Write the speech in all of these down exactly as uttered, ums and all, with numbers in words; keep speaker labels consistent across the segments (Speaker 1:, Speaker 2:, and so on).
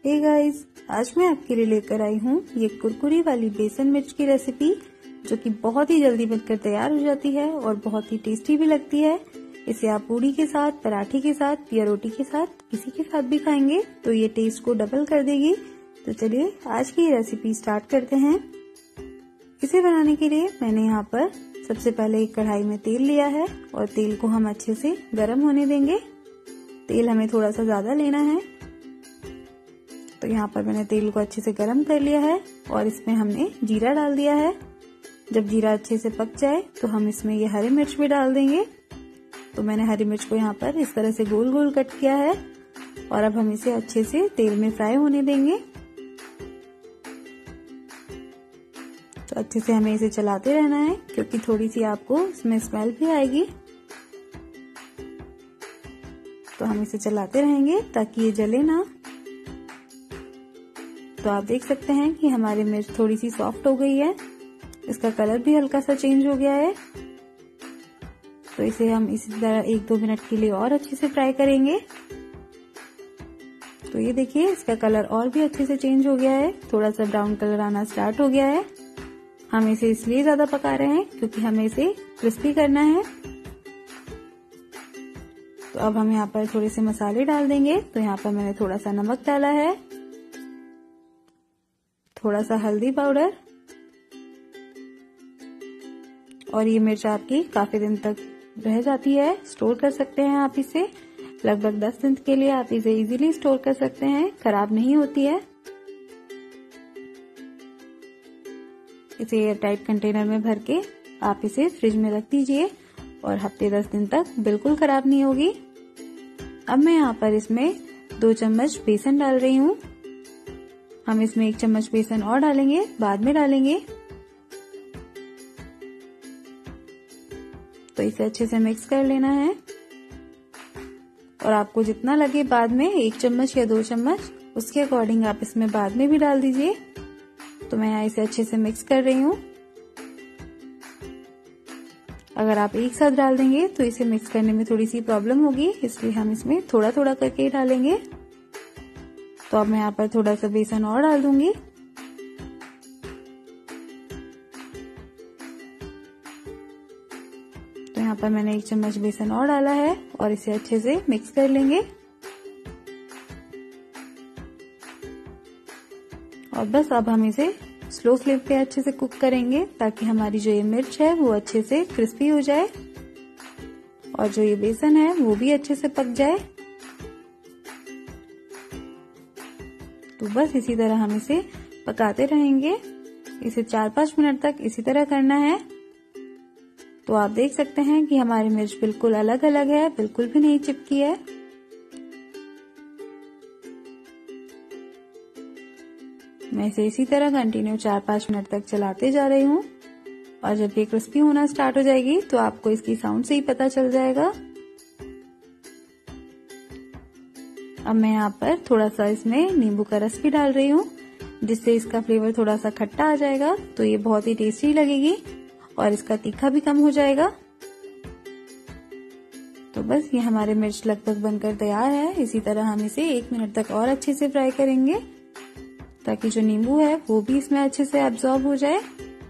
Speaker 1: Hey guys, आज मैं आपके लिए लेकर आई हूँ ये कुरकुरी वाली बेसन मिर्च की रेसिपी, जो कि बहुत ही जल्दी बनकर तैयार हो जाती है और बहुत ही टेस्टी भी लगती है। इसे आप पूड़ी के साथ, पराठे के साथ या रोटी के साथ किसी के साथ भी खाएंगे तो ये टेस्ट को डबल कर देगी। तो चलिए आज की रेसिपी स्टार्ट करते हैं। इसे बनाने के लिए मैंने यहाँ पर सबसे पहले एक कढ़ाई में तेल लिया है और तेल को हम अच्छे से गर्म होने देंगे। तेल हमें थोड़ा सा ज्यादा लेना है। तो यहाँ पर मैंने तेल को अच्छे से गर्म कर लिया है और इसमें हमने जीरा डाल दिया है। जब जीरा अच्छे से पक जाए तो हम इसमें ये हरी मिर्च भी डाल देंगे। तो मैंने हरी मिर्च को यहाँ पर इस तरह से गोल गोल कट किया है और अब हम इसे अच्छे से तेल में फ्राई होने देंगे। तो अच्छे से हमें इसे चलाते रहना है क्योंकि थोड़ी सी आपको इसमें स्मेल भी आएगी। तो हम इसे चलाते रहेंगे ताकि ये जले ना। तो आप देख सकते हैं कि हमारी मिर्च थोड़ी सी सॉफ्ट हो गई है, इसका कलर भी हल्का सा चेंज हो गया है। तो इसे हम इसी तरह एक दो मिनट के लिए और अच्छे से फ्राई करेंगे। तो ये देखिए, इसका कलर और भी अच्छे से चेंज हो गया है, थोड़ा सा ब्राउन कलर आना स्टार्ट हो गया है। हम इसे इसलिए ज्यादा पका रहे हैं क्योंकि हमें इसे क्रिस्पी करना है। तो अब हम यहाँ पर थोड़े से मसाले डाल देंगे। तो यहाँ पर मैंने थोड़ा सा नमक डाला है, थोड़ा सा हल्दी पाउडर, और ये मिर्च आपकी काफी दिन तक रह जाती है, स्टोर कर सकते हैं आप इसे। लगभग दस दिन के लिए आप इसे इजीली स्टोर कर सकते हैं, खराब नहीं होती है। इसे एयर टाइट कंटेनर में भर के आप इसे फ्रिज में रख दीजिए और हफ्ते दस दिन तक बिल्कुल खराब नहीं होगी। अब मैं यहाँ पर इसमें दो चम्मच बेसन डाल रही हूँ। हम इसमें एक चम्मच बेसन और डालेंगे, बाद में डालेंगे। तो इसे अच्छे से मिक्स कर लेना है और आपको जितना लगे बाद में एक चम्मच या दो चम्मच उसके अकॉर्डिंग आप इसमें बाद में भी डाल दीजिए। तो मैं यहाँ इसे अच्छे से मिक्स कर रही हूँ। अगर आप एक साथ डाल देंगे तो इसे मिक्स करने में थोड़ी सी प्रॉब्लम होगी, इसलिए हम इसमें थोड़ा थोड़ा करके ही डालेंगे। तो अब मैं यहाँ पर थोड़ा सा बेसन और डाल दूंगी। तो यहाँ पर मैंने एक चम्मच बेसन और डाला है और इसे अच्छे से मिक्स कर लेंगे। और बस अब हम इसे स्लो फ्लेम पे अच्छे से कुक करेंगे ताकि हमारी जो ये मिर्च है वो अच्छे से क्रिस्पी हो जाए और जो ये बेसन है वो भी अच्छे से पक जाए। तो बस इसी तरह हम इसे पकाते रहेंगे। इसे चार पांच मिनट तक इसी तरह करना है। तो आप देख सकते हैं कि हमारी मिर्च बिल्कुल अलग अलग है, बिल्कुल भी नहीं चिपकी है। मैं इसे इसी तरह कंटिन्यू चार पांच मिनट तक चलाते जा रही हूँ और जब ये क्रिस्पी होना स्टार्ट हो जाएगी तो आपको इसकी साउंड से ही पता चल जाएगा। अब मैं यहाँ पर थोड़ा सा इसमें नींबू का रस भी डाल रही हूँ, जिससे इसका फ्लेवर थोड़ा सा खट्टा आ जाएगा। तो ये बहुत ही टेस्टी लगेगी और इसका तीखा भी कम हो जाएगा। तो बस ये हमारे मिर्च लगभग बनकर तैयार है। इसी तरह हम इसे एक मिनट तक और अच्छे से फ्राई करेंगे ताकि जो नींबू है वो भी इसमें अच्छे से एब्जॉर्ब हो जाए।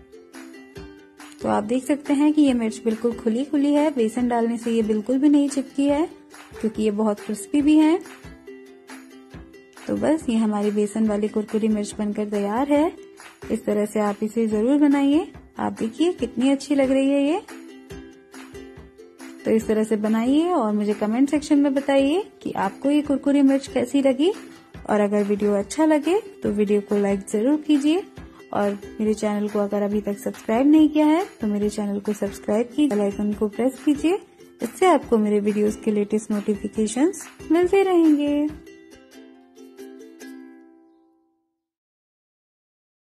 Speaker 1: तो आप देख सकते हैं कि ये मिर्च बिल्कुल खुली खुली है, बेसन डालने से ये बिल्कुल भी नहीं चिपकी है क्योंकि ये बहुत क्रिस्पी भी है। तो बस ये हमारी बेसन वाली कुरकुरी मिर्च बनकर तैयार है। इस तरह से आप इसे जरूर बनाइए। आप देखिए कितनी अच्छी लग रही है ये। तो इस तरह से बनाइए और मुझे कमेंट सेक्शन में बताइए कि आपको ये कुरकुरी मिर्च कैसी लगी। और अगर वीडियो अच्छा लगे तो वीडियो को लाइक जरूर कीजिए और मेरे चैनल को अगर अभी तक सब्सक्राइब नहीं किया है तो मेरे चैनल को सब्सक्राइब कीजिए, बेल आइकन को प्रेस कीजिए। इससे आपको मेरे वीडियोस के लेटेस्ट नोटिफिकेशंस मिलते रहेंगे।